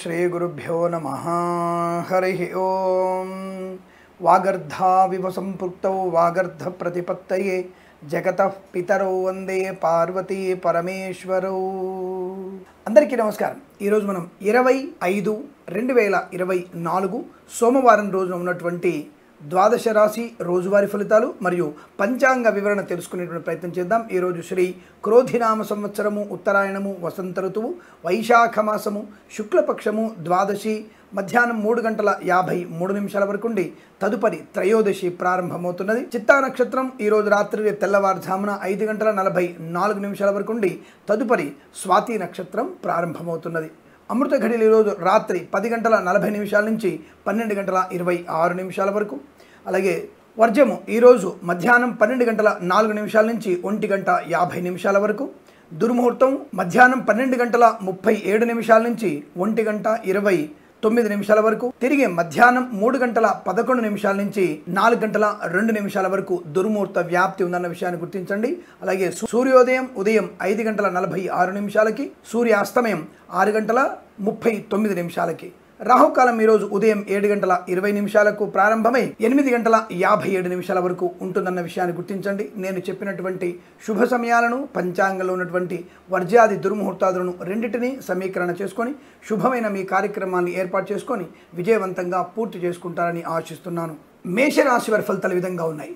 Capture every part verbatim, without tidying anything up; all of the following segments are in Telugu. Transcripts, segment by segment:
శ్రీ గురుభ్యో నమః. హరి ఓం. వాగర్ధావివ సంపృక్తౌ వాగర్ధ ప్రతిపత్తయే జగతః పితరౌ వందే పార్వతీ పరమేశ్వరౌ. అందరికీ నమస్కారం. ఈరోజు మనం ఇరవై ఐదు రెండు వేల ఇరవై నాలుగు సోమవారం రోజున ఉన్నటువంటి ద్వాదశ రాశి రోజువారీ ఫలితాలు మరియు పంచాంగ వివరణ తెలుసుకునేటువంటి ప్రయత్నం చేద్దాం. ఈరోజు శ్రీ క్రోధినామ సంవత్సరము, ఉత్తరాయణము, వసంత ఋతువు, వైశాఖ మాసము, శుక్లపక్షము, ద్వాదశి మధ్యాహ్నం మూడు గంటల యాభై మూడు నిమిషాల వరకు ఉండి తదుపరి త్రయోదశి ప్రారంభమవుతున్నది. చిత్తా నక్షత్రం ఈరోజు రాత్రి తెల్లవారుజామున ఐదు గంటల నలభై నాలుగు నిమిషాల వరకు ఉండి తదుపరి స్వాతి నక్షత్రం ప్రారంభమవుతున్నది. అమృత ఘడియలు ఈరోజు రాత్రి పది గంటల నలభై నిమిషాల నుంచి పన్నెండు గంటల ఇరవై ఆరు నిమిషాల వరకు. అలాగే వర్జము ఈరోజు మధ్యాహ్నం పన్నెండు గంటల నాలుగు నిమిషాల నుంచి ఒంటి గంట యాభై నిమిషాల వరకు. దుర్ముహూర్తం మధ్యాహ్నం పన్నెండు గంటల ముప్పై ఏడు నిమిషాల నుంచి ఒంటి గంట ఇరవై తొమ్మిది నిమిషాల వరకు. తిరిగి మధ్యాహ్నం మూడు గంటల పదకొండు నిమిషాల నుంచి నాలుగు గంటల రెండు నిమిషాల వరకు దుర్ముహూర్త వ్యాప్తి ఉందన్న విషయాన్ని గుర్తించండి. అలాగే సూర్యోదయం ఉదయం ఐదు గంటల నలభై ఆరు నిమిషాలకి, సూర్యాస్తమయం ఆరు గంటల ముప్పై తొమ్మిది నిమిషాలకి. రాహుకాలం ఈరోజు ఉదయం ఏడు గంటల ఇరవై నిమిషాలకు ప్రారంభమై ఎనిమిది గంటల యాభై ఏడు నిమిషాల వరకు ఉంటుందన్న విషయాన్ని గుర్తించండి. నేను చెప్పినటువంటి శుభ సమయాలను, పంచాంగంలో ఉన్నటువంటి వర్జ్యాది దుర్ముహూర్తాదులను రెండింటినీ సమీకరణ చేసుకొని శుభమైన మీ కార్యక్రమాన్ని ఏర్పాటు చేసుకొని విజయవంతంగా పూర్తి చేసుకుంటారని ఆశిస్తున్నాను. మేషరాశి వారి ఫలితాలు ఈ విధంగా ఉన్నాయి.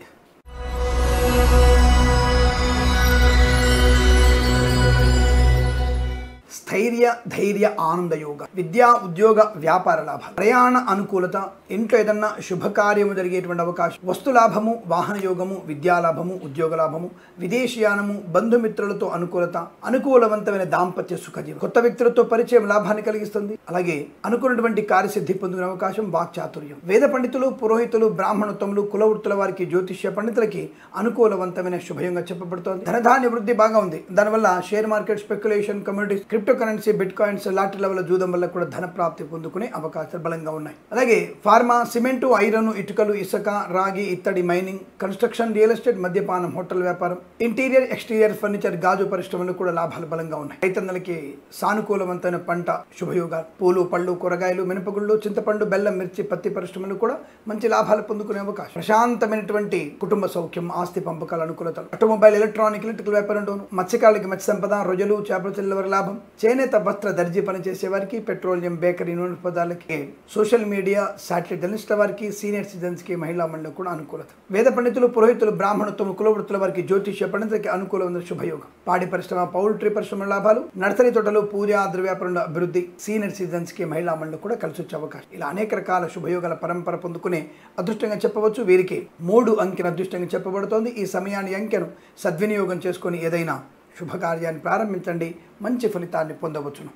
స్థైర్య, ధైర్య, ఆనంద యోగ, విద్యా, ఉద్యోగ, వ్యాపార లాభాలు, ప్రయాణ అనుకూలత, ఇంట్లో ఏదన్నా శుభకార్యము జరిగేటువంటి అవకాశం, వస్తు లాభము, వాహన యోగము, విద్యా లాభము, ఉద్యోగ లాభము, విదేశీయానము, బంధుమిత్రులతో అనుకూలత, అనుకూలవంతమైన దాంపత్య సుఖజీవనం, కొత్త వ్యక్తులతో పరిచయం లాభాన్ని కలిగిస్తుంది. అలాగే అనుకున్నటువంటి కార్యసిద్ధి పొందుకునే అవకాశం, వాక్చాతుర్యం. వేద పండితులు, పురోహితులు, బ్రాహ్మణోత్తములు, కులవృత్తుల వారికి, జ్యోతిష్య పండితులకి అనుకూలవంతమైన శుభయంగా చెప్పబడుతోంది. ధనధాన్య వృద్ధి బాగా ఉంది. దానివల్ల share market, speculation, communities, crypto currency, bitcoins, lottery level జూదం వల్ల కూడా ధన ప్రాప్తి పొందుకునే అవకాశాలు బలంగా ఉన్నాయి. అలాగే ఫార్మా, సిమెంటు, ఐరన్, ఇటుకలు, ఇసుక, రాగి, ఇత్తడి, మైనింగ్, కన్స్ట్రక్షన్, రియల్ ఎస్టేట్, మద్యపానం, హోటల్ వ్యాపారం, ఇంటీరియర్, ఎక్స్టీరియర్ ఫర్నిచర్, గాజు పరిశ్రమలు కూడా లాభాలు బలంగా ఉన్నాయి. రైతన్నలకి సానుకూలవంతమైన పంట శుభయోగాలు. పూలు, పళ్ళు, కూరగాయలు, మినపగుళ్ళు, చింతపండు, బెల్లం, మిర్చి, పత్తి పరిశ్రమలు కూడా మంచి లాభాలు పొందుకునే అవకాశం. ప్రశాంతమైనటువంటి కుటుంబ సౌఖ్యం, ఆస్తి పంపకాల అనుకూలతలు. ఆటోమొబైల్, ఎలక్ట్రానిక్, ఎలక్ట్రికల్ వ్యాపారంలోను, మత్స్యకారులకి మత్స్య సంపద, రొయ్యలు, చేపల చెల్లెల లాభం, చేనేత వస్త్ర దర్జీ పనిచేసే వారికి, పెట్రోలియం, బేకరీ, నూనె పదార్థాలకి, సోషల్ మీడియా, శాటిలైట్ జర్నలిస్టుల వారికి, సీనియర్ సిటిజన్స్కి, మహిళా మండలి కూడా అనుకూలత. వేద పండితులు, పురోహితులు, బ్రాహ్మణత్వం, కులవృత్తుల వారికి, జ్యోతిష్య పండితులకి అనుకూలమైన శుభయోగం. పాడి పరిశ్రమ, పౌల్ట్రీ పరిశ్రమ లాభాలు, నర్సరీ తోటలు, పూజ, ఆద్ర వ్యాపారంలో అభివృద్ధి, సీనియర్ సిటిజన్స్కి, మహిళా మండలి కూడా కలిసి వచ్చే అవకాశం. ఇలా అనేక రకాల శుభయోగాల పరంపర పొందుకునే అదృష్టంగా చెప్పవచ్చు. వీరికి మూడు అంకెను అదృష్టంగా చెప్పబడుతోంది. ఈ సమయాన్ని అంకెను సద్వినియోగం చేసుకొని ఏదైనా శుభకార్యాన్ని ప్రారంభించండి, మంచి ఫలితాన్ని పొందవచ్చును.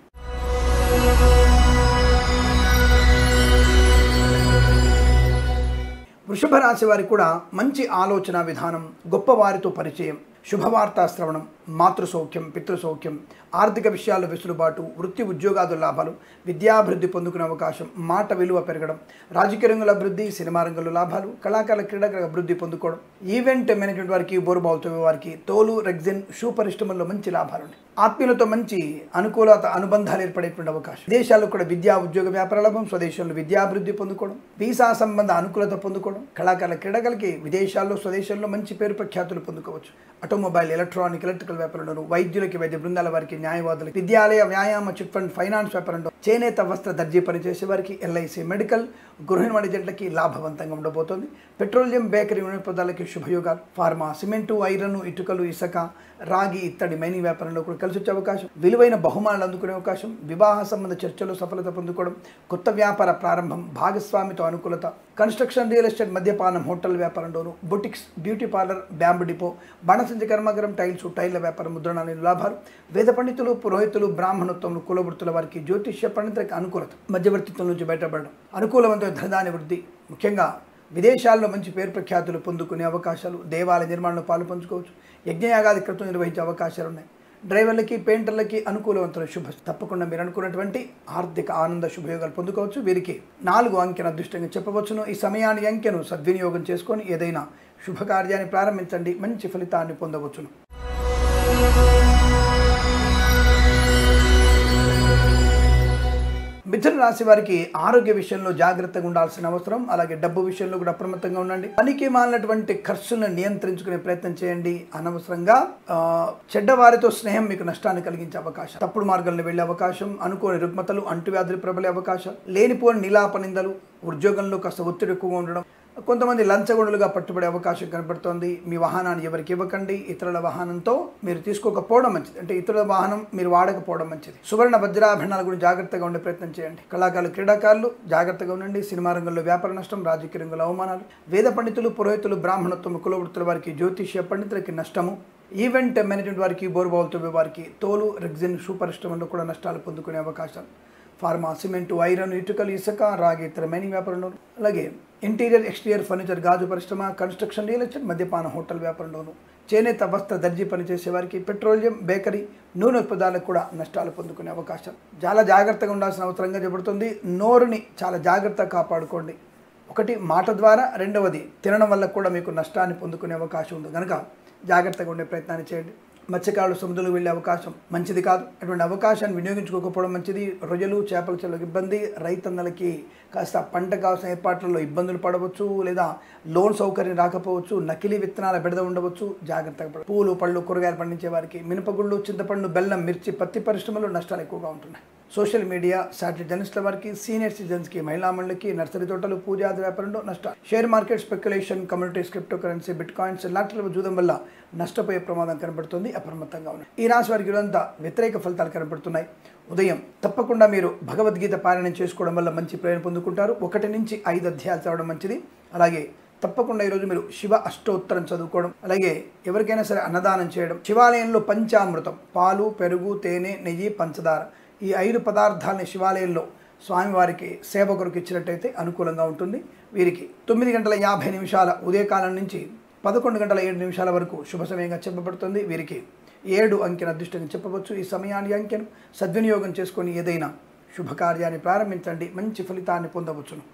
వృషభ రాశి వారికి కూడా మంచి ఆలోచన విధానం, గొప్పవారితో పరిచయం, శుభవార్తా శ్రవణం, మాతృ సౌఖ్యం, పితృ సౌఖ్యం, ఆర్థిక విషయాల్లో వెసులుబాటు, వృత్తి ఉద్యోగాదుల లాభాలు, విద్యాభివృద్ధి పొందుకునే అవకాశం, మాట విలువ పెరగడం, రాజకీయ రంగుల అభివృద్ధి, సినిమా రంగంలో లాభాలు, కళాకారుల క్రీడాకారుల అభివృద్ధి పొందుకోవడం, ఈవెంట్ మేనేజ్మెంట్ వారికి, బోరుబావుతో వారికి, తోలు, రెగ్జిన్, షూ పరిశ్రమల్లో మంచి లాభాలు ఉన్నాయి. ఆత్మీయులతో మంచి అనుకూలత, అనుబంధాలు ఏర్పడేటువంటి అవకాశం. దేశాల్లో కూడా విద్యా, ఉద్యోగ, వ్యాపార లాభం, స్వదేశంలో విద్యాభివృద్ధి పొందుకోవడం, వీసా సంబంధ అనుకూలత పొందుకోవడం, కళాకారుల క్రీడాకారులకి విదేశాల్లో, స్వదేశంలో మంచి పేరు ప్రఖ్యాతులు పొందుకోవచ్చు. ఆటోమొబైల్, ఎలక్ట్రానిక్, ఎలక్ట్రికల్ వ్యాపారంలో, వైద్యులకి, వైద్య బృందాల వారికి, న్యాయవాదులకి, విద్యాలయ, వ్యాయామ, చిట్ ఫండ్, ఫైనాన్స్ వ్యాపారంలో, చేనేత వస్త్ర దర్జీ పనిచేసే వారికి, ఎల్ఐసి, మెడికల్, గృహ నిర్మాణ ఏజెంట్లకి లాభవంతంగా ఉండబోతోంది. పెట్రోలియం, బేకరీ, నూనె పదార్థాలకి శుభయోగాలు. ఫార్మా, సిమెంటు, ఐరన్, ఇటుకలు, ఇసుక, రాగి, ఇత్తడి, మైనింగ్ వ్యాపారంలో కూడా కలిసి వచ్చే అవకాశం. విలువైన బహుమానాలు అందుకునే అవకాశం. వివాహ సంబంధ చర్చలు సఫలత పొందుకోవడం, కొత్త వ్యాపార ప్రారంభం, భాగస్వామితో అనుకూలత, కన్స్ట్రక్షన్, రియల్ ఎస్టేట్, మద్యపానం, హోటల్ వ్యాపారంలోను, boutiques, beauty parlour, bamboo depot, బాణసంచ కర్మాగారం, టైల్స్, టైళ్ల వ్యాపారం, ముద్రణాలు లాభాలు. వేద పండితులు, పురోహితులు, బ్రాహ్మణోత్తములు, కులవృత్తుల వారికి, జ్యోతిష్య పండితులకి అనుకూలత, మధ్యవర్తిత్వం నుంచి బయటపడడం, అనుకూలవంతమైన ధనధాన్య వృద్ధి, ముఖ్యంగా విదేశాల్లో మంచి పేరు ప్రఖ్యాతులు పొందుకునే అవకాశాలు. దేవాలయ నిర్మాణంలో పాలు పంచుకోవచ్చు. యజ్ఞయాగాది క్రతువు నిర్వహించే అవకాశాలు ఉన్నాయి. డ్రైవర్లకి, పెయింటర్లకి అనుకూలవంతుల శుభ. తప్పకుండా మీరు అనుకున్నటువంటి ఆర్థిక ఆనంద శుభయోగాలు పొందుకోవచ్చు. వీరికి నాలుగు అంకెను అదృష్టంగా చెప్పవచ్చును. ఈ సమయాన్ని అంకెను సద్వినియోగం చేసుకొని ఏదైనా శుభకార్యాన్ని ప్రారంభించండి, మంచి ఫలితాన్ని పొందవచ్చును. మిథున రాశి వారికి ఆరోగ్య విషయంలో జాగ్రత్తగా ఉండాల్సిన అవసరం, అలాగే డబ్బు విషయంలో కూడా అప్రమత్తంగా ఉండండి. పనికి మాలినటువంటి ఖర్చులను నియంత్రించుకునే ప్రయత్నం చేయండి. అనవసరంగా చెడ్డవారితో స్నేహం మీకు నష్టాన్ని కలిగించే అవకాశం, తప్పుడు మార్గాలను వెళ్లే అవకాశం, అనుకోని రుగ్మతలు, అంటువ్యాధులు ప్రబలే అవకాశం, లేనిపోని నిలాప నిందలు, ఉద్యోగంలో కాస్త ఒత్తిడి ఎక్కువగా ఉండడం, కొంతమంది లంచగొండలుగా పట్టుబడే అవకాశం కనబడుతోంది. మీ వాహనాన్ని ఎవరికి ఇవ్వకండి. ఇతరుల వాహనంతో మీరు తీసుకోకపోవడం మంచిది, అంటే ఇతరుల వాహనం మీరు వాడకపోవడం మంచిది. సువర్ణ వజ్రాభరణాల గురించి జాగ్రత్తగా ఉండే ప్రయత్నం చేయండి. కళాకారులు, క్రీడాకారులు జాగ్రత్తగా ఉండండి. సినిమా రంగంలో వ్యాపార నష్టం, రాజకీయ రంగంలో అవమానాలు, వేద పండితులు, పురోహితులు, బ్రాహ్మణత్వం, కులవృత్తుల వారికి, జ్యోతిష్య పండితులకి నష్టము, ఈవెంట్ మేనేజ్మెంట్ వారికి, బోర్బావులతో వారికి, తోలు, రెగ్జిన్, షూ పరిశ్రమలో కూడా నష్టాలు పొందుకునే అవకాశాలు, ఫార్మా, సిమెంటు, ఐరన్, ఇటుకలు, ఇసుక, రాగి, ఇతర మైనింగ్ వ్యాపారంలోను, అలాగే ఇంటీరియర్, ఎక్స్టీరియర్ ఫర్నిచర్, గాజు పరిశ్రమ, కన్స్ట్రక్షన్, రియల్ ఎస్టేట్, మద్యపాన, హోటల్ వ్యాపారంలోను, చేనేత, వస్త్ర, దర్జీ పనిచేసే వారికి, పెట్రోలియం, బేకరీ, నూనె ఉత్పదాలకు కూడా నష్టాలు పొందుకునే అవకాశం. చాలా జాగ్రత్తగా ఉండాల్సిన అవసరంగా చెప్పబడుతుంది. నోరుని చాలా జాగ్రత్తగా కాపాడుకోండి. ఒకటి మాట ద్వారా, రెండవది తినడం వల్ల కూడా మీకు నష్టాన్ని పొందుకునే అవకాశం ఉంది కనుక జాగ్రత్తగా ఉండే ప్రయత్నాన్ని చేయండి. మత్స్యకారులు సముద్రంలో వెళ్ళే అవకాశం మంచిది కాదు. అటువంటి అవకాశాన్ని వినియోగించుకోకపోవడం మంచిది. రొయ్యలు, చేపల చెరువులకు ఇబ్బంది, రైతన్నలకి కాస్త పంట కావాల్సిన ఏర్పాట్లలో ఇబ్బందులు పడవచ్చు, లేదా లోన్ సౌకర్యం రాకపోవచ్చు, నకిలీ విత్తనాల బెడద ఉండవచ్చు, జాగ్రత్తగా పడ. పూలు, పళ్ళు, కూరగాయలు పండించే వారికి, మినపగుళ్ళు, చింతపండు, బెల్లం, మిర్చి, పత్తి పరిశ్రమలో నష్టాలు ఎక్కువగా ఉంటున్నాయి. సోషల్ మీడియా, సాటిలైట్ జర్నలిస్టుల వారికి, సీనియర్ సిటిజన్స్కి, మహిళా మండలికి, నర్సరీ తోటలు, పూజాది వ్యాపారంలో నష్టాలు, share market, speculation, communities, crypto currency, bitcoins, లాటరీల జూదం వల్ల నష్టపోయే ప్రమాదం కనబడుతుంది. అప్రమత్తంగా ఉన్నాయి. ఈ రాశి వారికి ఇదంతా వ్యతిరేక ఫలితాలు కనబడుతున్నాయి. ఉదయం తప్పకుండా మీరు భగవద్గీత పారాయణం చేసుకోవడం వల్ల మంచి ప్రయోజనం పొందుకుంటారు. ఒకటి నుంచి ఐదు అధ్యాయాలు చదవడం మంచిది. అలాగే తప్పకుండా ఈరోజు మీరు శివ అష్టోత్తరం చదువుకోవడం, అలాగే ఎవరికైనా సరే అన్నదానం చేయడం, శివాలయంలో పంచామృతం, పాలు, పెరుగు, తేనె, నెయ్యి, పంచదార, ఈ ఐదు పదార్థాలని శివాలయంలో స్వామివారికి సేవ కొరకు ఇచ్చినట్టయితే అనుకూలంగా ఉంటుంది. వీరికి తొమ్మిది గంటల యాభై నిమిషాల ఉదయకాలం నుంచి పదకొండు గంటల ఏడు నిమిషాల వరకు శుభ సమయంగా చెప్పబడుతుంది. వీరికి ఏడు అంకెను అదృష్టంగా చెప్పవచ్చు. ఈ సమయాన్ని అంకెను సద్వినియోగం చేసుకొని ఏదైనా శుభకార్యాన్ని ప్రారంభించండి, మంచి ఫలితాన్ని పొందవచ్చును.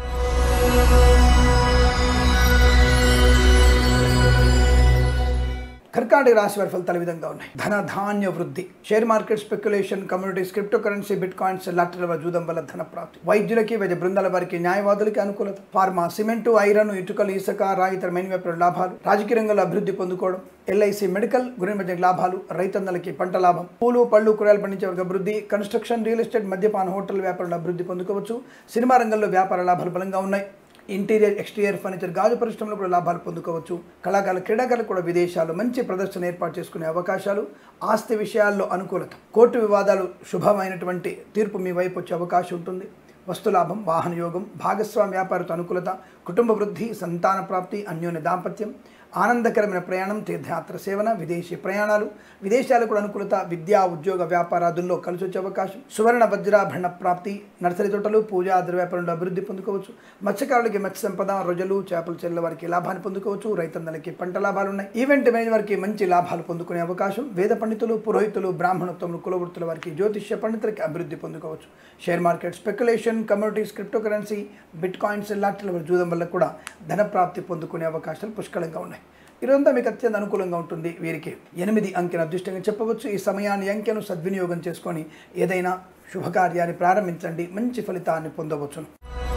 కర్కాటక రాశి వారి ఫలితాలు విధంగా ఉన్నాయి. ధన ధాన్య వృద్ధి, share market, speculation, communities, crypto currency, bitcoins, లాటరీల జూదం వల్ల ధన ప్రాప్తి, వైద్యులకి, వైద్య బృందాల వారికి, న్యాయవాదులకి అనుకూలత, ఫార్మా, సిమెంటు, ఐరన్, ఇటుకలు, ఇసుక, రాగి, ఇతర మైనింగ్ వ్యాపార లాభాలు, రాజకీయ రంగంలో అభివృద్ధి పొందుకోవడం, ఎల్ఐసి, మెడికల్, గృహ మధ్య లాభాలు, రైతన్నలకి పంట లాభం, పూలు, పళ్ళు, కూరగాయలు పండించే వారికి అభివృద్ధి, కన్స్ట్రక్షన్, రియల్ ఎస్టేట్, మద్యపాన, హోటల్ వ్యాపారంలో అభివృద్ధి పొందుకోవచ్చు. సినిమా రంగంలో వ్యాపార లాభాలు బలంగా ఉన్నాయి. ఇంటీరియర్, ఎక్స్టీరియర్ ఫర్నిచర్, గాజు పరిశ్రమలో కూడా లాభాలు పొందుకోవచ్చు. కళాకారులు, క్రీడాకారులు కూడా విదేశాల్లో మంచి ప్రదర్శన ఏర్పాటు చేసుకునే అవకాశాలు, ఆస్తి విషయాల్లో అనుకూలత, కోర్టు వివాదాలు శుభమైనటువంటి తీర్పు మీ వైపు వచ్చే అవకాశం ఉంటుంది. వస్తులాభం, వాహన యోగం, భాగస్వామి వ్యాపారతో అనుకూలత, కుటుంబ వృద్ధి, సంతాన ప్రాప్తి, అన్యోన్య దాంపత్యం, ఆనందకరమైన ప్రయాణం, తీర్థయాత్ర సేవన, విదేశీ ప్రయాణాలు, విదేశాలకు కూడా అనుకూలత, విద్యా, ఉద్యోగ, వ్యాపారాదుల్లో కలిసి వచ్చే అవకాశం, సువర్ణ వజ్రాభరణ ప్రాప్తి, నర్సరీ తోటలు, పూజా ద్రవ్యాపారంలో అభివృద్ధి పొందుకోవచ్చు. మత్స్యకారులకి మత్స్య సంపద, రొయ్యలు, చేపల చెరువుల వారికి లాభాన్ని పొందుకోవచ్చు. రైతన్నలకి పంట లాభాలు ఉన్నాయి. ఈవెంట్ మేనేజ్ వారికి మంచి లాభాలు పొందుకునే అవకాశం. వేద పండితులు, పురోహితులు, బ్రాహ్మణత్వములు, కులవృత్తుల వారికి, జ్యోతిష్య పండితులకి అభివృద్ధి పొందుకోవచ్చు. Share market, speculation, communities, crypto currency, bitcoins, లాటరీల జూదం వల్ల కూడా ధన ప్రాప్తి పొందుకునే అవకాశాలు పుష్కలంగా ఉన్నాయి. ఇదంతా మీకు అత్యంత అనుకూలంగా ఉంటుంది. వీరికి ఎనిమిది అంకెను అదృష్టంగా చెప్పవచ్చు. ఈ సమయాన్ని అంకెను సద్వినియోగం చేసుకొని ఏదైనా శుభకార్యాన్ని ప్రారంభించండి, మంచి ఫలితాన్ని పొందవచ్చును.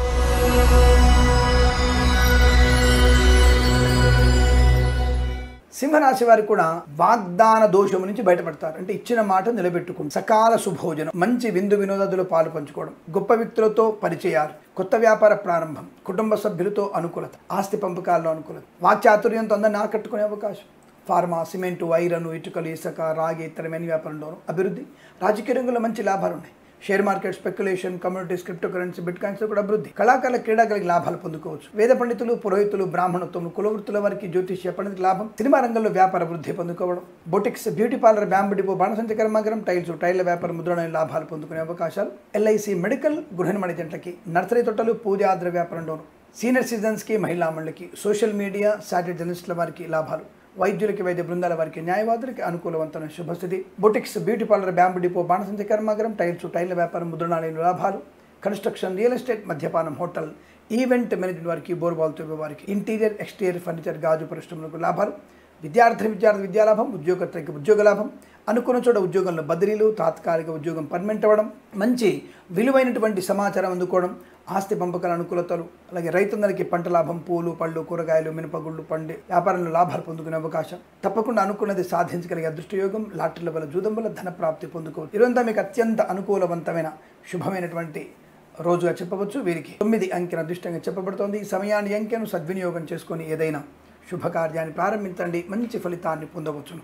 సింహరాశి వారికి కూడా వాగ్దాన దోషము నుంచి బయటపడతారు. అంటే ఇచ్చిన మాట నిలబెట్టుకుంటారు. సకాల సుభోజనం, మంచి విందు వినోదాదులో పాలు పంచుకోవడం, గొప్ప వ్యక్తులతో పరిచయాలు, కొత్త వ్యాపార ప్రారంభం, కుటుంబ సభ్యులతో అనుకూలత, ఆస్తి పంపకాల్లో అనుకూలత, వాక్చాతుర్యంతో అందరిని ఆకట్టుకునే అవకాశం, ఫార్మా, సిమెంటు, ఐరన్, ఇటుకలు, ఇసుక, రాగి, ఇతర మైనింగ్ వ్యాపారంలోనూ అభివృద్ధి, రాజకీయ రంగంలో మంచి లాభాలు ఉన్నాయి. Share market, speculation, communities, crypto currency, bitcoins కూడా అభివృద్ధి, కళాకారుల, క్రీడాకారులకు లాభాలు పొందుకోవచ్చు. వేద పండితులు, పురోహితులు, బ్రాహ్మణత్వం, కులవృత్తుల వారికి, జ్యోతిష్య పండితులకు లాభం, సినిమా రంగంలో వ్యాపార వృద్ధి పొందుకోవడం, boutiques, beauty parlour, bamboo depot, బాణసంచ కర్మాగారం, టైల్స్, టైళ్ల వ్యాపారం, ముద్రణ లాభాలు పొందుకునే అవకాశాలు. ఎల్ఐసి, మెడికల్, గృహ నిర్మాణ జంటలకి, నర్సరీ తోటలు, పూజాద్ర వ్యాపారంలోను, సీనియర్ సిటిజన్స్కి, మహిళా మండలికి, సోషల్ మీడియా, సాటిలైట్ జర్నలిస్టుల వారికి లాభాలు, వైద్యులకి, వైద్య బృందాల వారికి, న్యాయవాదులకి అనుకూలవంతమైన శుభస్థితి, boutiques, beauty parlour, bamboo depot, బాణసంచ కర్మాగారం, టైల్స్, టైళ్ల వ్యాపారం, ముద్రణాలయంలో లాభాలు, కన్స్ట్రక్షన్, రియల్ ఎస్టేట్, మద్యపానం, హోటల్, ఈవెంట్ మేనేజ్మెంట్ వారికి, బోర్బాల్తో వారికి, ఇంటీరియర్, ఎక్స్టీరియర్ ఫర్నిచర్, గాజు పరిశ్రమలకు లాభాలు, విద్యార్థి విద్యార్థి విద్యాలాభం, ఉద్యోగస్తులకి ఉద్యోగ లాభం, అనుకున్న చోట ఉద్యోగంలో బదిలీలు, తాత్కాలిక ఉద్యోగం పర్మనెంట్ అవ్వడం, మంచి విలువైనటువంటి సమాచారం అందుకోవడం, ఆస్తి పంపకాల అనుకూలతలు, అలాగే రైతులందరికీ పంట లాభం, పూలు, పళ్ళు, కూరగాయలు, మినపగుళ్ళు పండి వ్యాపారంలో లాభాలు పొందుకునే అవకాశం, తప్పకుండా అనుకున్నది సాధించగలిగే అదృష్టయోగం, లాటరీల వల్ల జూదం వల్ల ధన ప్రాప్తి పొందుకోవచ్చు. ఇదంతా మీకు అత్యంత అనుకూలవంతమైన శుభమైనటువంటి రోజుగా చెప్పవచ్చు. వీరికి తొమ్మిది అంకెను అదృష్టంగా చెప్పబడుతోంది. ఈ సమయాన్ని అంకెను సద్వినియోగం చేసుకొని ఏదైనా శుభకార్యాన్ని ప్రారంభించండి, మంచి ఫలితాన్ని పొందవచ్చును.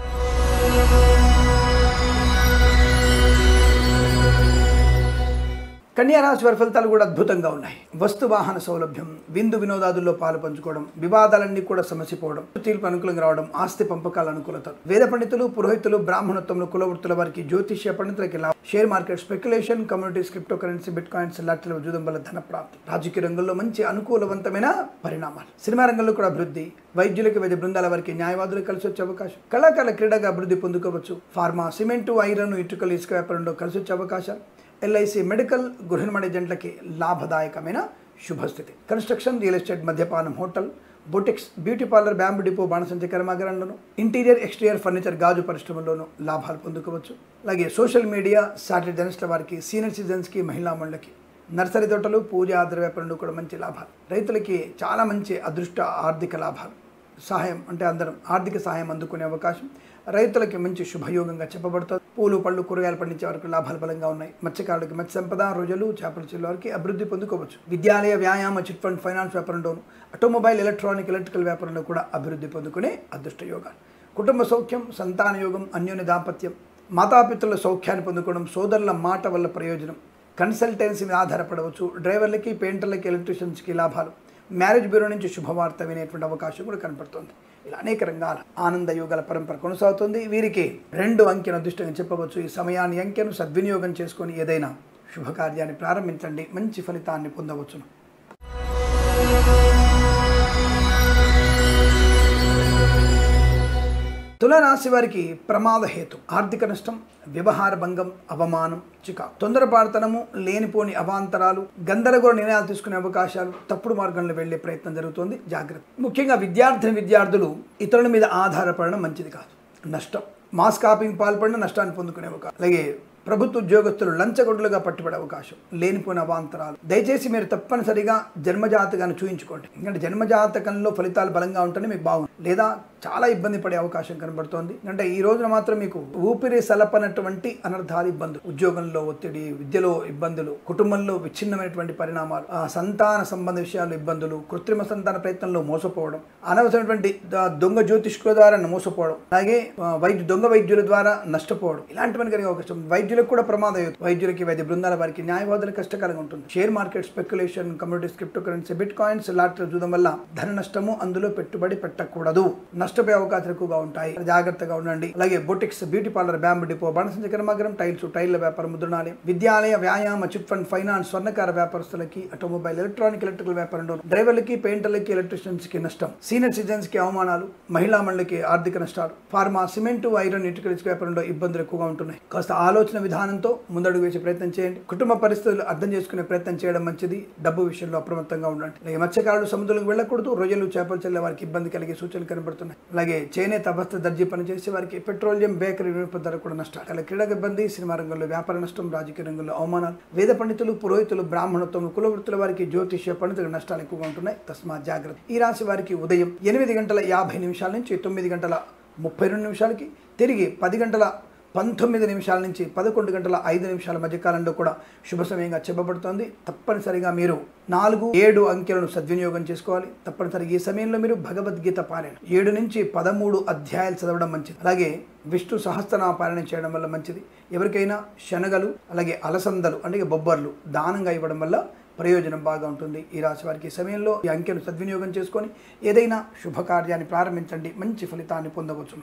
కన్యా రాశి వారి ఫలితాలు కూడా అద్భుతంగా ఉన్నాయి. వస్తు వాహన సౌలభ్యం, విందు వినోదాదుల్లో పాలు పంచుకోవడం, వివాదాలన్నీ కూడా సమసిపోవడం, తీర్పు అనుకూలంగా రావడం, ఆస్తి పంపకాల అనుకూలత, వేద పండితులు, పురోహితులు, బ్రాహ్మణత్వంలో కులవృత్తుల వారికి, జ్యోతిష్య పండితులకి లాభం, share market speculation, communities, crypto currency, bitcoins, లాటరీల జూదం వల్ల ధన ప్రాప్తి, రాజకీయ రంగంలో మంచి అనుకూలవంతమైన పరిణామాలు, సినిమా రంగంలో కూడా అభివృద్ధి, వైద్యులకి, వైద్య బృందాల వారికి, న్యాయవాదులకు కలిసి వచ్చే అవకాశం, కళాకారుల క్రీడగా అభివృద్ధి పొందుకోవచ్చు, ఫార్మా, సిమెంటు, ఐరన్, ఇటుకలు, ఇసుక వ్యాపారంలో కలిసి వచ్చే అవకాశాలు, ఎల్ఐసి, మెడికల్, గృహ నిర్మాణ ఏజెంట్లకి లాభదాయకమైన శుభస్థితి, కన్స్ట్రక్షన్, రియల్ ఎస్టేట్, మద్యపానం, hotel, boutiques, beauty parlour, bamboo depot, బాణసంచ కర్మాగారంలోను, ఇంటీరియర్, ఎక్స్టీరియర్ ఫర్నిచర్, గాజు పరిశ్రమల్లోనూ లాభాలు పొందుకోవచ్చు. అలాగే సోషల్ మీడియా, సాటిలైట్ జర్నలిస్టుల వారికి, సీనియర్ సిటిజన్స్కి, మహిళా మండలికి, నర్సరీ తోటలు, పూజ, ఆధార వ్యాపారంలో కూడా మంచి లాభాలు, రైతులకి చాలా మంచి అదృష్ట ఆర్థిక లాభాలు, సహాయం అంటే అందరం ఆర్థిక సహాయం అందుకునే అవకాశం, రైతులకి మంచి శుభయోగంగా చెప్పబడుతుంది. పూలు, పళ్ళు, కూరగాయలు పండించే వారికి లాభాలు బలంగా ఉన్నాయి. మత్స్యకారులకి మత్స్య సంపద, రోజులు, చేపల చెల్లు వారికి అభివృద్ధి పొందుకోవచ్చు. విద్యాలయ, వ్యాయామ, చిట్ ఫండ్, ఫైనాన్స్ వ్యాపారంలోను, ఆటోమొబైల్, ఎలక్ట్రానిక్, ఎలక్ట్రికల్ వ్యాపారంలో కూడా అభివృద్ధి పొందుకునే అదృష్ట యోగాలు, కుటుంబ సౌఖ్యం, సంతాన యోగం, అన్యోన్య దాంపత్యం, మాతాపితృల సౌఖ్యాన్ని పొందుకోవడం, సోదరుల మాట వల్ల ప్రయోజనం, కన్సల్టెన్సీ మీద ఆధారపడవచ్చు, డ్రైవర్లకి, పెయింటర్లకి, ఎలక్ట్రీషియన్స్కి లాభాలు, మ్యారేజ్ బ్యూరో నుంచి శుభవార్త వినేటువంటి అవకాశం కూడా కనపడుతుంది. ఇలా అనేక రంగాల ఆనంద యోగాల పరంపర కొనసాగుతుంది. వీరికి రెండు అంకెను అదృష్టంగా చెప్పవచ్చు. ఈ సమయాన్ని అంకెను సద్వినియోగం చేసుకొని ఏదైనా శుభకార్యాన్ని ప్రారంభించండి, మంచి ఫలితాన్ని పొందవచ్చును. తులారాశి వారికి ప్రమాద హేతు, ఆర్థిక నష్టం, వ్యవహార భంగం, అవమానం, చికా, తొందరపాటుతనము, లేనిపోని అవాంతరాలు, గందరగోళ నిర్ణయాలు తీసుకునే అవకాశాలు, తప్పుడు మార్గంలో వెళ్లే ప్రయత్నం జరుగుతుంది. జాగ్రత్త. ముఖ్యంగా విద్యార్థిని విద్యార్థులు ఇతరుల మీద ఆధారపడడం మంచిది కాదు. నష్టం, మాస్ కాపింగ్ పాల్పడిన నష్టాన్ని పొందుకునే అవకాశం, అలాగే ప్రభుత్వ ఉద్యోగస్తులు లంచగొడ్డులుగా పట్టుబడే అవకాశం, లేనిపోయిన అవాంతరాలు. దయచేసి మీరు తప్పనిసరిగా జన్మజాతకాన్ని చూయించుకోండి. ఎందుకంటే జన్మజాతకంలో ఫలితాలు బలంగా ఉంటేనే మీకు బాగుంది, లేదా చాలా ఇబ్బంది పడే అవకాశం కనబడుతోంది. అంటే ఈ రోజున మాత్రం మీకు ఊపిరి సలపనటువంటి అనర్థాలు, ఇబ్బందులు, ఉద్యోగంలో ఒత్తిడి, విద్యలో ఇబ్బందులు, కుటుంబంలో విచ్ఛిన్నమైనటువంటి పరిణామాలు, ఆ సంతాన సంబంధ విషయాల్లో ఇబ్బందులు, కృత్రిమ సంతాన ప్రయత్నంలో మోసపోవడం, అనవసరమైనటువంటి దొంగ జ్యోతిష్కుల ద్వారా మోసపోవడం, అలాగే వైద్యు దొంగ వైద్యుల ద్వారా నష్టపోవడం, ఇలాంటివన్నీ కలిగే అవకాశం. వైద్యులకు కూడా ప్రమాదం అవుతుంది. వైద్యులకి, వైద్య బృందాల వారికి, న్యాయవాదులకు కష్టకరంగా ఉంటుంది. Share market, speculation, communities, crypto currency, bitcoins, lottery జూదం వల్ల ధన నష్టము, అందులో పెట్టుబడి పెట్టకూడదు, నష్టపోయే అవకాశాలు ఎక్కువగా ఉంటాయి. జాగ్రత్తగా ఉండండి. అలాగే boutiques, beauty parlour, bamboo depot, బాణసంచ కర్మాగారం, టైల్స్, టైల్ల వ్యాపారం, ముద్రణాలయం, విద్యాలయ, వ్యాయామ, చిట్ ఫండ్, ఫైనాన్స్, స్వర్ణకార వ్యాపారస్తులకి, ఆటోమొబైల్, ఎలక్ట్రానిక్, ఎలక్ట్రికల్ వ్యాపారంలో డ్రైవర్లకి, పెయింటర్లకి, ఎలక్ట్రీషియన్స్ కి నష్టం, సీనియర్ సిటిజన్స్ కి అవమానాలు, మహిళా మండలికి ఆర్థిక నష్టాలు, ఫార్మా, సిమెంటు, ఐరన్, ఇటుకల వ్యాపారంలో ఇబ్బందులు ఎక్కువగా ఉంటున్నాయి. కాస్త ఆలోచన విధానంతో ముందడుగు వేసే ప్రయత్నం చేయండి. కుటుంబ పరిస్థితులు అర్థం చేసుకునే ప్రయత్నం చేయడం మంచిది. డబ్బు విషయంలో అప్రమత్తంగా ఉండండి. అలాగే మత్స్యకారులు సముద్రంలోకి వెళ్ళకూడదు. రొయ్యలు, చేపలు చెల్లే వారికి ఇబ్బంది కలిగే సూచనలు కనబడుతున్నాయి. అలాగే చేనేత, వస్త్ర, దర్జీ పనిచేసే వారికి, పెట్రోలియం, బేకరీ వినియోగదారులకు కూడా నష్టాలు. అలాగే క్రీడా ఇబ్బంది, సినిమా రంగంలో వ్యాపార నష్టం, రాజకీయ రంగంలో అవమానాలు, వేద పండితులు, పురోహితులు, బ్రాహ్మణత్వం, కులవృత్తుల వారికి, జ్యోతిష్య పండితులకు నష్టాలు ఎక్కువగా ఉంటున్నాయి. తస్మాత్ జాగ్రత్త. ఈ రాశి వారికి ఉదయం ఎనిమిది గంటల యాభై నిమిషాల నుంచి తొమ్మిది గంటల ముప్పై రెండు నిమిషాలకి, తిరిగి పది గంటల పంతొమ్మిది నిమిషాల నుంచి పదకొండు గంటల ఐదు నిమిషాల మధ్యకాలంలో కూడా శుభ సమయంగా చెప్పబడుతోంది. తప్పనిసరిగా మీరు నాలుగు ఏడు అంకెలను సద్వినియోగం చేసుకోవాలి. తప్పనిసరిగా ఈ సమయంలో మీరు భగవద్గీత పారాయణ ఏడు నుంచి పదమూడు అధ్యాయాలు చదవడం మంచిది. అలాగే విష్ణు సహస్రనామ పారాయణ చేయడం వల్ల మంచిది. ఎవరికైనా శనగలు, అలాగే అలసందలు అంటే బొబ్బర్లు దానంగా ఇవ్వడం వల్ల ప్రయోజనం బాగా ఉంటుంది. ఈ రాశి వారికి ఈ సమయంలో ఈ అంకెను సద్వినియోగం చేసుకొని ఏదైనా శుభకార్యాన్ని ప్రారంభించండి, మంచి ఫలితాన్ని పొందవచ్చు.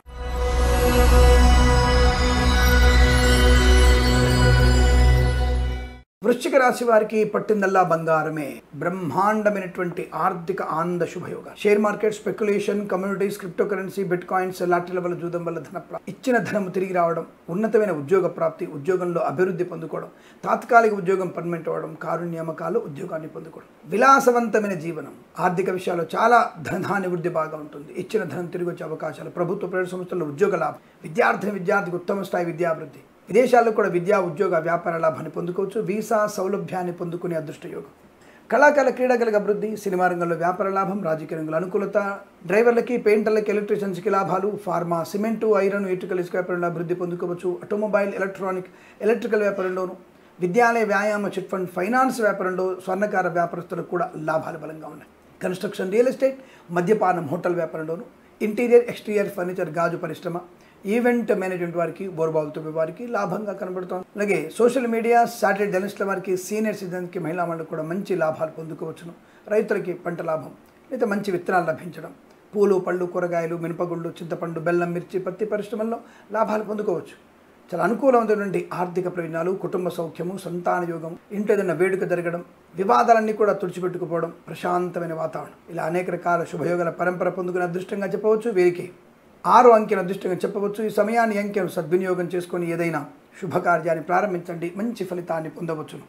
వృశ్చిక రాశి వారికి పట్టిందల్లా బంగారమే. బ్రహ్మాండమైనటువంటి ఆర్థిక ఆనంద శుభయోగ. Share market, speculation, communities, crypto currency, bitcoins, లాటరీల వల్ల, జూదం వల్ల ధన ప్రాప్తి, ఇచ్చిన ధనము తిరిగి రావడం, ఉన్నతమైన ఉద్యోగ ప్రాప్తి, ఉద్యోగంలో అభివృద్ధి పొందుకోవడం, తాత్కాలిక ఉద్యోగం పర్మనెంట్ అవ్వడం, కారు నియామకాలు, ఉద్యోగాన్ని పొందుకోవడం, విలాసవంతమైన జీవనం, ఆర్థిక విషయాల్లో చాలా ధనాన్ని వృద్ధి బాగా ఉంటుంది. ఇచ్చిన ధనం తిరిగి వచ్చే అవకాశాలు, ప్రభుత్వ ప్రైవేట్ సంస్థల్లో ఉద్యోగ లాభం, విద్యార్థిని విద్యార్థికి ఉత్తమ స్థాయి విద్యాభివృద్ధి, విదేశాల్లో కూడా విద్యా ఉద్యోగ వ్యాపార లాభాన్ని పొందుకోవచ్చు. వీసా సౌలభ్యాన్ని పొందుకునే అదృష్టయోగం. కళాకాల క్రీడాకారులకు అభివృద్ధి, సినిమా రంగంలో వ్యాపార లాభం, రాజకీయ రంగంలో అనుకూలత, డ్రైవర్లకి, పెయింటర్లకి, ఎలక్ట్రీషియన్స్కి లాభాలు, ఫార్మా, సిమెంటు, ఐరన్, ఇటుకల ఇసుక వ్యాపారంలో అభివృద్ధి పొందుకోవచ్చు. ఆటోమొబైల్, ఎలక్ట్రానిక్, ఎలక్ట్రికల్ వ్యాపారంలోను, విద్యాలయ, వ్యాయామ, చిట్ ఫండ్, ఫైనాన్స్ వ్యాపారంలో, స్వర్ణకార వ్యాపారస్తులకు కూడా లాభాలు బలంగా ఉన్నాయి. కన్స్ట్రక్షన్, రియల్ ఎస్టేట్, మద్యపానం, హోటల్ వ్యాపారంలోను, ఇంటీరియర్, ఎక్స్టీరియర్ ఫర్నిచర్, గాజు పరిశ్రమ, ఈవెంట్ మేనేజ్మెంట్ వారికి, బోర్బావులతో వారికి లాభంగా కనబడుతుంది. అలాగే సోషల్ మీడియా, శాటిలైట్ జర్నలిస్టుల వారికి, సీనియర్ సిటిజన్స్కి, మహిళా మండలికి కూడా మంచి లాభాలు పొందుకోవచ్చును. రైతులకి పంట లాభం లేదా మంచి విత్తనాలు లభించడం, పూలు, పళ్ళు, కూరగాయలు, మినపగుళ్ళు, చింతపండు, బెల్లం, మిర్చి, పత్తి పరిశ్రమల్లో లాభాలు పొందుకోవచ్చు. చాలా అనుకూలమైనటువంటి ఆర్థిక ప్రయోజనాలు, కుటుంబ సౌఖ్యము, సంతాన యోగం, ఇంటి ఏదైనా వేడుక జరగడం, వివాదాలన్నీ కూడా తుడిచిపెట్టుకుపోవడం, ప్రశాంతమైన వాతావరణం, ఇలా అనేక రకాల శుభయోగాల పరంపర పొందుకునే అదృష్టంగా చెప్పవచ్చు. వీరికి ఆరు అంకెను అదృష్టంగా చెప్పవచ్చు. ఈ సమయాన్ని, అంకెను సద్వినియోగం చేసుకొని ఏదైనా శుభకార్యాన్ని ప్రారంభించండి, మంచి ఫలితాన్ని పొందవచ్చును.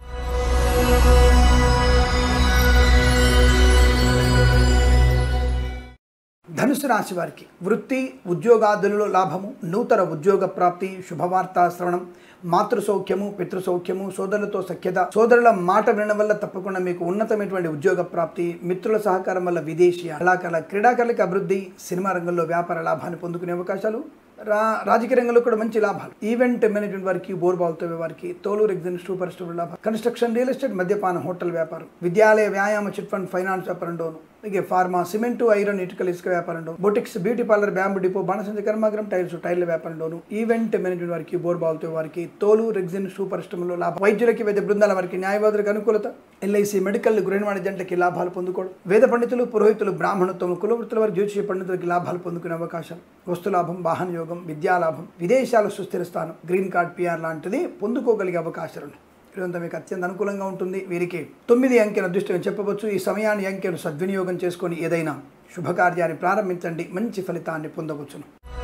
ధనుసు రాశి వారికి వృత్తి, ఉద్యోగాదులలో లాభము, నూతన ఉద్యోగ ప్రాప్తి, శుభవార్తా శ్రవణం, మాతృ సౌఖ్యము, పితృ సౌఖ్యము, సోదరులతో సఖ్యత, సోదరుల మాట వినడం వల్ల తప్పకుండా మీకు ఉన్నతమైనటువంటి ఉద్యోగ ప్రాప్తి, మిత్రుల సహకారం వల్ల విదేశీ, కళాకారుల క్రీడాకారులకు అభివృద్ధి, సినిమా రంగంలో వ్యాపార లాభాన్ని పొందుకునే అవకాశాలు, రా రాజకీయ రంగంలో కూడా మంచి లాభాలు, ఈవెంట్ మేనేజ్మెంట్ వారికి, బోర్బావులతో వారికి, తోలు ఎగ్జిన్ టూ పరిశ్రమల లాభాలు, కన్స్ట్రక్షన్, రియల్ ఎస్టేట్, మద్యపానం, హోటల్ వ్యాపారం, విద్యాలయ, వ్యాయామ, చిట్ ఫండ్, ఫైనాన్స్ వ్యాపారంలోను, అలాగే ఫార్మా, సిమెంటు, ఐరన్, ఇటుకల ఇసుక వ్యాపారంలో, boutiques, beauty parlour, bamboo depot, బాణసంచ కర్మాగారం, టైల్స్, టైర్ల వ్యాపారంలోను, ఈవెంట్ మేనేజ్మెంట్ వారికి, బోర్బావులతో వారికి, తోలు రెగ్జిన్ టూ పరిశ్రమలో లాభం, వైద్యులకి, వైద్య బృందాల వారికి, న్యాయవాదులకు అనుకూలత, ఎల్ఐసి, మెడికల్, గృహనిర్మాణ జంటలకి లాభాలు పొందుకోవడం, వేద పండితులు, పురోహితులు, బ్రాహ్మణత్వం, కులవృత్తుల వారి, జ్యోతిష పండితులకి లాభాలు పొందుకునే అవకాశం, వస్తులాభం, వాహన యోగం, విద్యాలాభం, విదేశాలు సుస్థిర స్థానం, గ్రీన్ కార్డ్, పిఆర్ లాంటిది పొందుకోగలిగే అవకాశాలు ఉన్నాయి. ఇదంతా మీకు అత్యంత అనుకూలంగా ఉంటుంది. వీరికి తొమ్మిది అంకెను అదృష్టంగా చెప్పవచ్చు. ఈ సమయాన్ని, అంకెను సద్వినియోగం చేసుకొని ఏదైనా శుభకార్యాన్ని ప్రారంభించండి, మంచి ఫలితాన్ని పొందవచ్చును.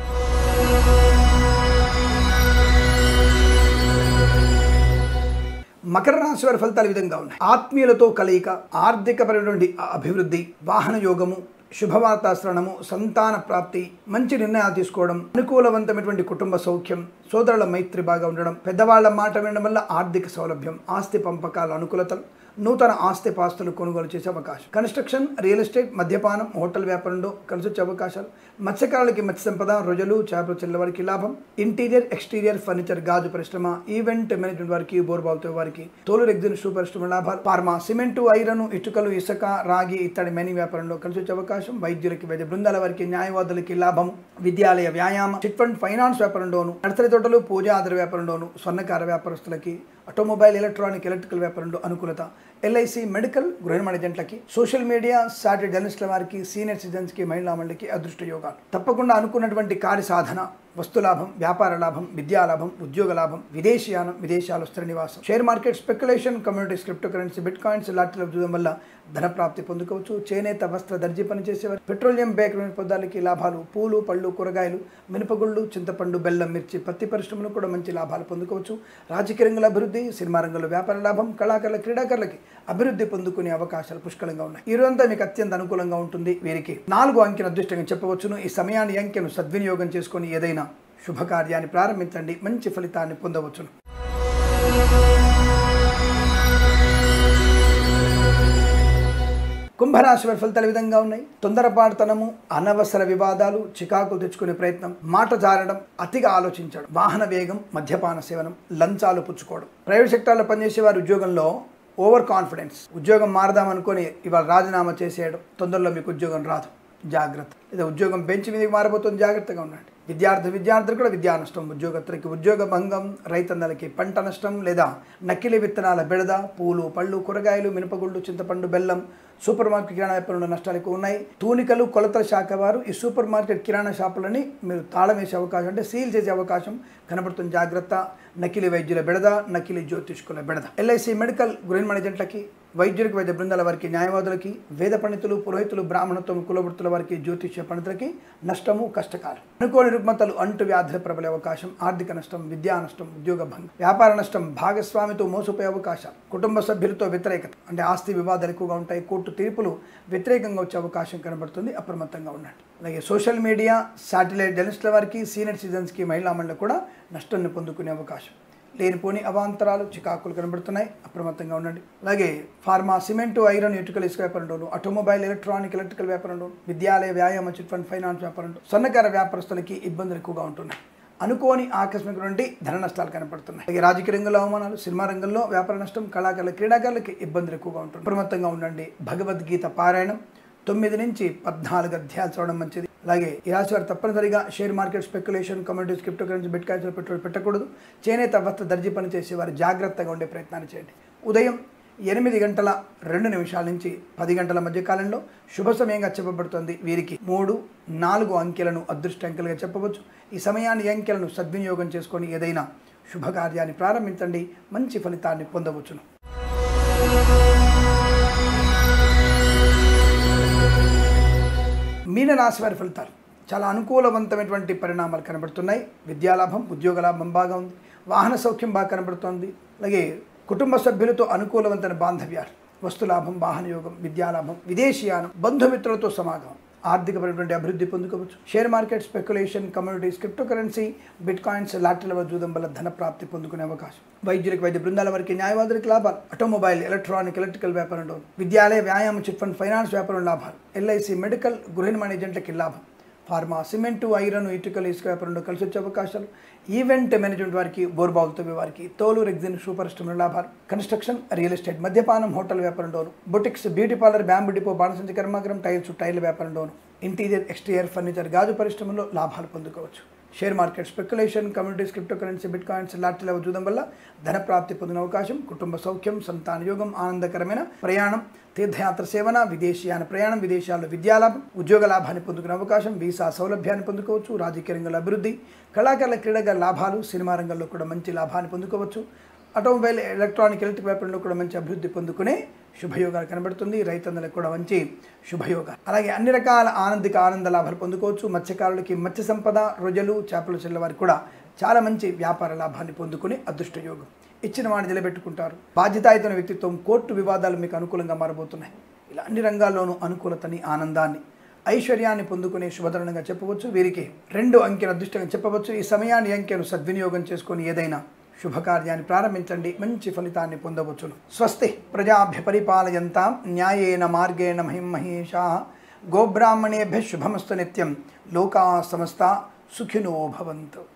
మకర రాశి వారి ఫలితాలు ఈ విధంగా ఉన్నాయి. ఆత్మీయులతో కలయిక, ఆర్థికపరమైనటువంటి అభివృద్ధి, వాహన యోగము, శుభవార్తాశ్రవణము, సంతాన ప్రాప్తి, మంచి నిర్ణయాలు తీసుకోవడం, అనుకూలవంతమైనటువంటి కుటుంబ సౌఖ్యం, సోదరుల మైత్రి బాగా ఉండడం, పెద్దవాళ్ల మాట వినడం వల్ల ఆర్థిక సౌలభ్యం, ఆస్తి పంపకాల అనుకూలతలు, నూతన ఆస్తి పాస్తులు కొనుగోలు చేసే అవకాశం, కన్స్ట్రక్షన్, రియల్ ఎస్టేట్, మద్యపానం, హోటల్ వ్యాపారంలో కలిసి వచ్చే అవకాశాలు, మత్స్యకారులకి మత్స్య సంపద, రొయ్యలు, చేపలు చెల్లెల వారికి లాభం, ఇంటీరియర్, ఎక్స్టీరియర్ ఫర్నిచర్, గాజు పరిశ్రమ, ఈవెంట్ మేనేజ్మెంట్ వారికి, బోర్బావులతో వారికి, తోలు ఎగ్జిన్ షూ పరిశ్రమ లాభాలు, ఫార్మా, సిమెంటు, ఐరన్, ఇటుకలు, ఇసుక, రాగి ఇత్తడి మెనీ వ్యాపారంలో కలిసి వచ్చే అవకాశం, వైద్యులకి, వైద్య బృందాల వారికి, న్యాయవాదులకి లాభం, విద్యాలయ, వ్యాయామ, చిట్ ఫండ్, ఫైనాన్స్ వ్యాపారంలోను, నర్సరీ తోటలు, పూజా ఆధార వ్యాపారంలోను, స్వర్ణకార వ్యాపారస్తులకి, ఆటోమొబైల్, ఎలక్ట్రానిక్, ఎలక్ట్రికల్ వ్యాపారంలో అనుకూలత, ఎల్ఐసి, మెడికల్, గృహనిర్మాణ జంటలకి, సోషల్ మీడియా, శాటిలైట్ జర్నలిస్టుల వారికి, సీనియర్ సిటిజన్స్కి, మహిళా మండలికి అదృష్ట యోగాలు. తప్పకుండా అనుకున్నటువంటి కార్య సాధన, వస్తులాభం, వ్యాపార లాభం, విద్యాలాభం, ఉద్యోగ లాభం, విదేశీయానం, విదేశాలు స్థిర నివాసం, share market, speculation, communities, crypto currency, bitcoins, లాటరీల చూడడం వల్ల ధన ప్రాప్తి పొందుకోవచ్చు. చేనేత, వస్త్ర, దర్జీ పనిచేసేవారు, పెట్రోలియం, బేకరీ పదార్థాలకి లాభాలు, పూలు, పళ్ళు, కూరగాయలు, మినపగుళ్ళు, చింతపండు, బెల్లం, మిర్చి, పత్తి పరిశ్రమలు కూడా మంచి లాభాలు పొందుకోవచ్చు. రాజకీయ రంగంలో అభివృద్ధి, సినిమా రంగంలో వ్యాపార లాభం, కళాకారుల, క్రీడాకారులకి అభివృద్ధి పొందుకునే అవకాశాలు పుష్కలంగా ఉన్నాయి. ఈ రోజంతా మీకు అత్యంత అనుకూలంగా ఉంటుంది. వీరికి నాలుగు అంకెను అదృష్టంగా చెప్పవచ్చును. ఈ సమయాన్ని, అంకెను సద్వినియోగం చేసుకొని ఏదైనా శుభకార్యాన్ని ప్రారంభించండి, మంచి ఫలితాన్ని పొందవచ్చును. కుంభరాశి వారి ఫలితాలు విధంగా ఉన్నాయి. తొందరపాటుతనము, అనవసర వివాదాలు, చికాకులు తెచ్చుకునే ప్రయత్నం, మాట జారడం, అతిగా ఆలోచించడం, వాహన వేగం, మద్యపాన సేవనం, లంచాలు పుచ్చుకోవడం. ప్రైవేట్ సెక్టార్లో పనిచేసే వారి ఉద్యోగంలో ఓవర్ కాన్ఫిడెన్స్, ఉద్యోగం మారదామనుకొని ఇవాళ రాజీనామా చేసేయడం, తొందరలో మీకు ఉద్యోగం రాదు, జాగ్రత్త. లేదా ఉద్యోగం బెంచ్ మీదకి మారబోతుంది, జాగ్రత్తగా ఉండండి. విద్యార్థి విద్యార్థులు కూడా విద్యా నష్టం, ఉద్యోగస్తులకి ఉద్యోగ భంగం, రైతన్నలకి పంట నష్టం లేదా నకిలీ విత్తనాల బెడద, పూలు పళ్ళు కూరగాయలు మినపగుళ్ళు చింతపండు బెల్లం సూపర్ మార్కెట్ కిరాణా వ్యాపారంలో నష్టాలు ఎక్కువ ఉన్నాయి. తూనికలు కొలతల శాఖ వారు ఈ సూపర్ మార్కెట్ కిరాణా షాపులని మీరు తాళం వేసే అవకాశం అంటే సీల్ చేసే అవకాశం కనబడుతుంది. జాగ్రత్త. నకిలీ వైద్యుల బెడద, నకిలీ జ్యోతిష్కుల బెడద. ఎల్ఐసి మెడికల్ గృహ మేనేజెంట్లకి, వైద్యులకి, వైద్య బృందాల వారికి, న్యాయవాదులకి, వేద పండితులు, పురోహితులు, బ్రాహ్మణత్వం, కులవృత్తుల వారికి, జ్యోతిష్య పండితులకి నష్టము, కష్టకాలం. అనుకోని రుగ్మతలు, అంటు వ్యాధుల ప్రబలే అవకాశం, ఆర్థిక నష్టం, విద్యా నష్టం, ఉద్యోగ భంగం, వ్యాపార నష్టం, భాగస్వామితో మోసపోయే అవకాశాలు, కుటుంబ సభ్యులతో వ్యతిరేకత అంటే ఆస్తి వివాదాలు ఎక్కువగా ఉంటాయి, కోర్టు తీర్పులు వ్యతిరేకంగా వచ్చే అవకాశం కనబడుతుంది. అప్రమత్తంగా ఉండండి. అలాగే సోషల్ మీడియా, శాటిలైట్ జర్నలిస్టుల వారికి, సీనియర్ సిటిజన్స్కి, మహిళా మండలి కూడా నష్టాన్ని పొందుకునే అవకాశం, లేనిపోని అవాంతరాలు, చికాకులు కనబడుతున్నాయి. అప్రమత్తంగా ఉండండి. అలాగే ఫార్మా, సిమెంటు, ఐరన్, ఇటుకల ఇసుక వ్యాపారంలోను, ఆటోమొబైల్, ఎలక్ట్రానిక్, ఎలక్ట్రికల్ వ్యాపారంలోను, విద్యాలయ, వ్యాయామ, చిట్ ఫండ్, ఫైనాన్స్ వ్యాపారంలో సన్నకార వ్యాపారస్తులకి ఇబ్బందులు ఎక్కువగా ఉంటున్నాయి. అనుకోని ఆకస్మిక నుండి ధన నష్టాలు కనపడుతున్నాయి. అలాగే రాజకీయ రంగంలో అవమానాలు, సినిమా రంగంలో వ్యాపార నష్టం, కళాకారుల, క్రీడాకారులకి ఇబ్బందులు ఎక్కువగా ఉంటుంది. అప్రమత్తంగా ఉండండి. భగవద్గీత పారాయణం తొమ్మిది నుంచి పద్నాలుగు అధ్యాయాలు చదవడం మంచిది. అలాగే ఈ రాశి వారు తప్పనిసరిగా share market, speculation, commodities, crypto currency, బిట్ కాయిన్స్లో పెట్టుబడి పెట్టకూడదు. చేనేత, వస్త్ర, దర్జీ పని చేసే వారు జాగ్రత్తగా ఉండే ప్రయత్నాలు చేయండి. ఉదయం ఎనిమిది గంటల రెండు నిమిషాల నుంచి పది గంటల మధ్య కాలంలో శుభ సమయంగా చెప్పబడుతుంది. వీరికి మూడు నాలుగు అంకెలను అదృష్ట అంకెలుగా చెప్పవచ్చు. ఈ సమయాన్ని, అంకెలను సద్వినియోగం చేసుకొని ఏదైనా శుభకార్యాన్ని ప్రారంభించండి. మంచి ఫలితాన్ని పొందవచ్చును. మీనరాశి వారి ఫలితాలు చాలా అనుకూలవంతమైనటువంటి పరిణామాలు కనబడుతున్నాయి. విద్యాలాభం, ఉద్యోగ లాభం బాగా ఉంది. వాహన సౌఖ్యం బాగా కనబడుతోంది. అలాగే కుటుంబ సభ్యులతో అనుకూలవంతమైన బాంధవ్యాలు, వస్తులాభం, వాహన యోగం, విద్యాలాభం, విదేశీయానం, బంధుమిత్రులతో సమాగమం, ఆర్థికపరమైనటువంటి అభివృద్ధి పొందుకోవచ్చు. Share market, speculation, commodities, crypto currency, bitcoins, లాటరీల జూదం వల్ల ధన ప్రాప్తి పొందుకునే అవకాశం. వైద్యులకు, వైద్య బృందాల వారికి, న్యాయవాదులకు లాభాలు. ఆటోమొబైల్, ఎలక్ట్రానిక్, ఎలక్ట్రికల్ వ్యాపారంలో, విద్యాలయ, వ్యాయామ, చిట్ ఫండ్, ఫైనాన్స్ వ్యాపారం లాభాలు. ఎల్ఐసి మెడికల్ గృహ మేనేజెంట్లకి లాభం. ఫార్మా, సిమెంటు, ఐరన్, ఇటుకలు, ఇసుక వ్యాపారంలో కలిసి వచ్చే అవకాశాలు. ఈవెంట్ మేనేజ్మెంట్ వారికి, బోర్బావులు తవ్వే వారికి, తోలు, రెగ్జిన్, సూపర్ స్టోర్ లాభాలు. కన్స్ట్రక్షన్, రియల్ ఎస్టేట్, మద్యపానం, హోటల్ వ్యాపారంలోను, boutiques, beauty parlour, bamboo depot, బాణసంచి కర్మాగారం, టైల్స్, టైల్ వ్యాపారంలోను, ఇంటీరియర్, ఎక్స్టీరియర్, ఫర్నిచర్, గాజు పరిశ్రమలో లాభాలు పొందుకోవచ్చు. Share market, speculation, communities, crypto currency, bitcoins, లాటరీల జూదం వల్ల ధన ప్రాప్తి పొందిన అవకాశం. కుటుంబ సౌఖ్యం, సంతాన యోగం, ఆనందకరమైన ప్రయాణం, తీర్థయాత్ర సేవన, విదేశీయాన ప్రయాణం, విదేశాల్లో విద్యాలాభం, ఉద్యోగ లాభాన్ని పొందుకునే అవకాశం, వీసా సౌలభ్యాన్ని పొందుకోవచ్చు. రాజకీయ రంగంలో అభివృద్ధి, కళాకారుల, క్రీడాకారుల లాభాలు, సినిమా రంగంలో కూడా మంచి లాభాన్ని పొందుకోవచ్చు. ఆటోమొబైల్, ఎలక్ట్రానిక్, ఎలక్ట్రిక్ వ్యాపారంలో కూడా మంచి అభివృద్ధి పొందుకునే శుభయోగాలు కనబడుతుంది. రైతన్నలకు కూడా మంచి శుభయోగాలు. అలాగే అన్ని రకాల ఆనందిక ఆనంద లాభాలు పొందుకోవచ్చు. మత్స్యకారులకి మత్స్య సంపద, రొయ్యలు, చేపలు చెల్ల వారికి కూడా చాలా మంచి వ్యాపార లాభాన్ని పొందుకునే అదృష్ట యోగం. ఇచ్చిన వాడిని నిలబెట్టుకుంటారు. బాధ్యతాయుతమైన వ్యక్తిత్వం, కోర్టు వివాదాలు మీకు అనుకూలంగా మారబోతున్నాయి. ఇలా అన్ని రంగాల్లోనూ అనుకూలతని, ఆనందాన్ని, ఐశ్వర్యాన్ని పొందుకునే శుభతరుణంగా చెప్పవచ్చు. వీరికి రెండు అంకెను అదృష్టంగా చెప్పవచ్చు. ఈ సమయాన్ని, అంకెను సద్వినియోగం చేసుకొని ఏదైనా శుభకార్యాన్ని ప్రారంభించండి. మంచి ఫలితాన్ని పొందవచ్చును. స్వస్తి ప్రజాభ్య పరిపాలయంతాం న్యాయేన మార్గేణ మహిం మహేషాః గోబ్రాహ్మణేభ్యః శుభమస్తు నిత్యం. లోకాః సమస్తాః సుఖినో భవంతు.